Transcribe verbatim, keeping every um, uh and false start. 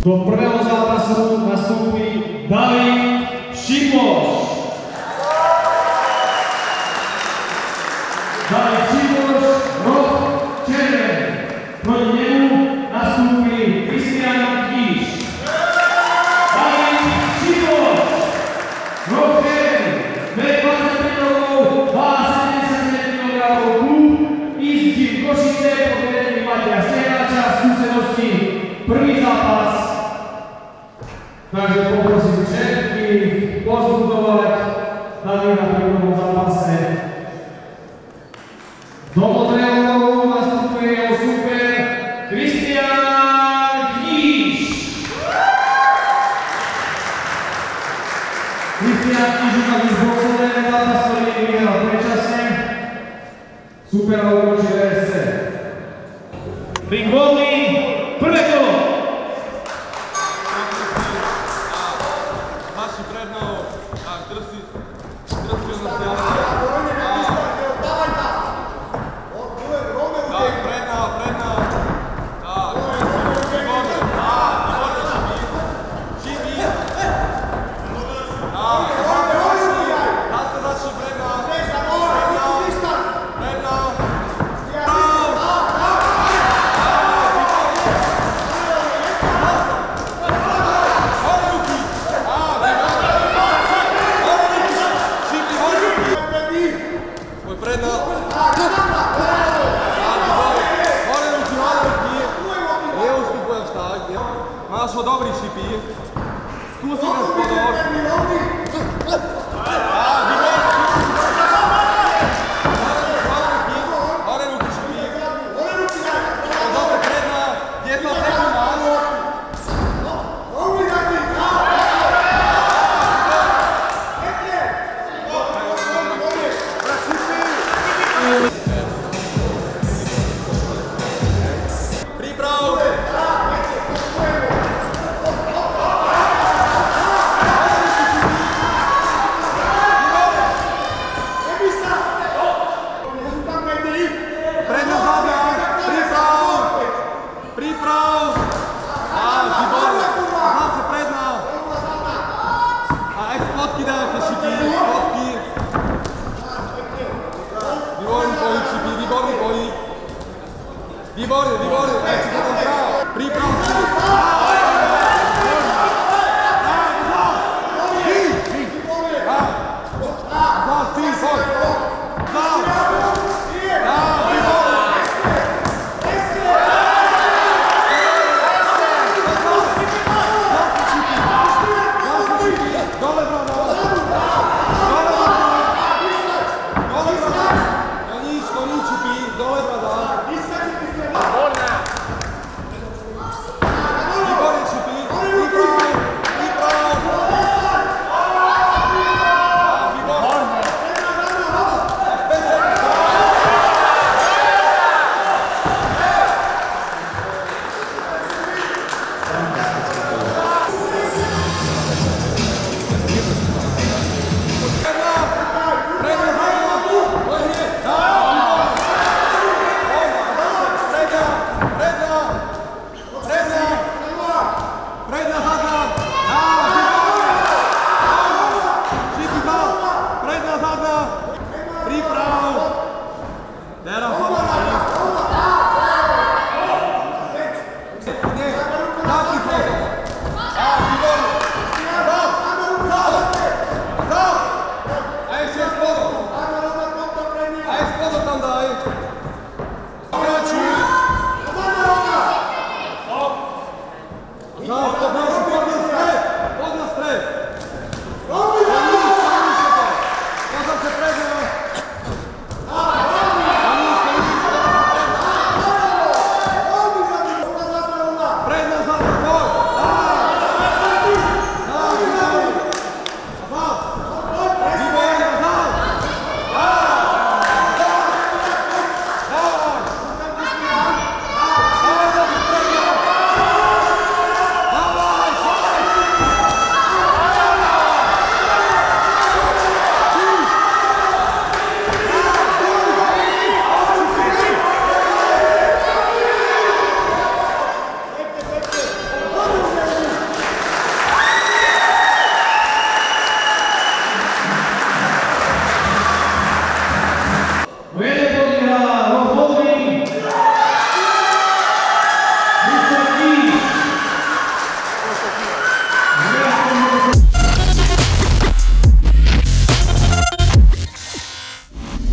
Do prvého zápasu nastúpi David Šipoš. David Šipoš, rok červený. Proti nemu nastúpi Kristián Kýš. David Šipoš, rok červený. Vek dvadsaťpäť rokov, váha sedemdesiatsedem kilogramov, klub East Gym Košice pod vedením Mateja Stehnača, skúsenosti, prvý zápas. Takže poprosím všetkých pozbudzovať Davida pri prvom zápase. Do modrého rohu nastupuje jeho super Kristián Kýš. Kristián Kýš ukazuje zboxovaný zápas, ktorý vyhral predčasne. Super ukončí V S C. Ring voľný, prvé kolo. Máš ho dobrý, Šipi. Skúsi ten spodok. Hore ruky, Šipi. Zase predná. desať sekúnd máš. Výborný, výborný.